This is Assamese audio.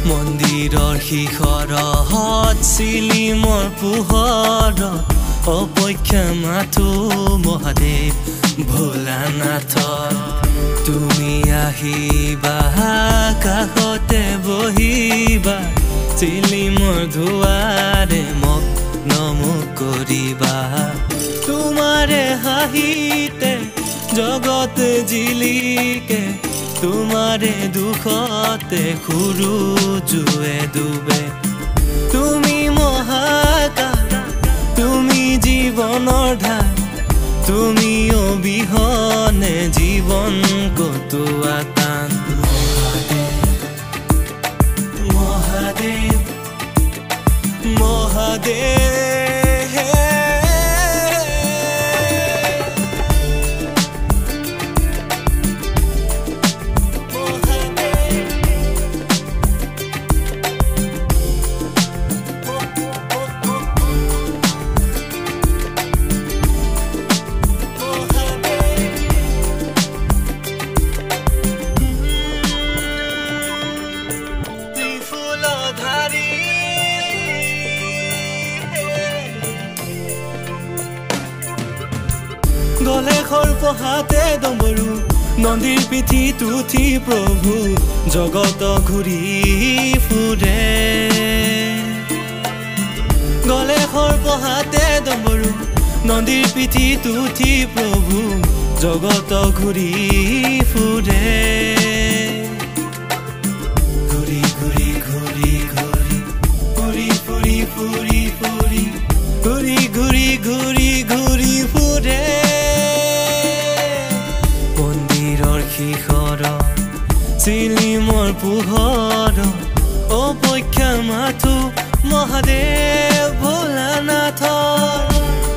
মন্দিৰৰ শিখৰত চিলিমৰ পোহৰত অপেক্ষা মাথো মহাদেৱ ভোলানাথৰ তুমি আহিবা কাষতে বহিবা চিলিমৰ দুৱাৰে মোক নমো কৰিবা তোমাৰে হাঁহিতে জগত জিলিকে তোমাৰে দুখতে খুৰু জুৱে ডুবে তুমি মহাকাল তুমি জীৱনৰ ধাৰ তুমি অবিহনে জীৱন কটোৱা টান মহাদেৱ মহাদেৱ গলে সৰ্পহাতে ডম্বৰু নদীৰ পিঠিত উঠি প্ৰভু জগত ঘূৰি ফুৰে গলে সৰ্পহাতে ডম্বৰু নদীৰ পিঠিত উঠি প্ৰভু জগত ঘূৰি ফুৰে ঘূৰি ঘূৰি ঘূৰি ঘূৰি ফুৰি ফুৰি ফুৰি ফুৰি ঘূৰি ঘূৰি ঘূৰি ঘূৰি ফুৰে চিলিমৰ পোহৰত অপেক্ষা মাথো মহাদেৱ ভোলানাথৰ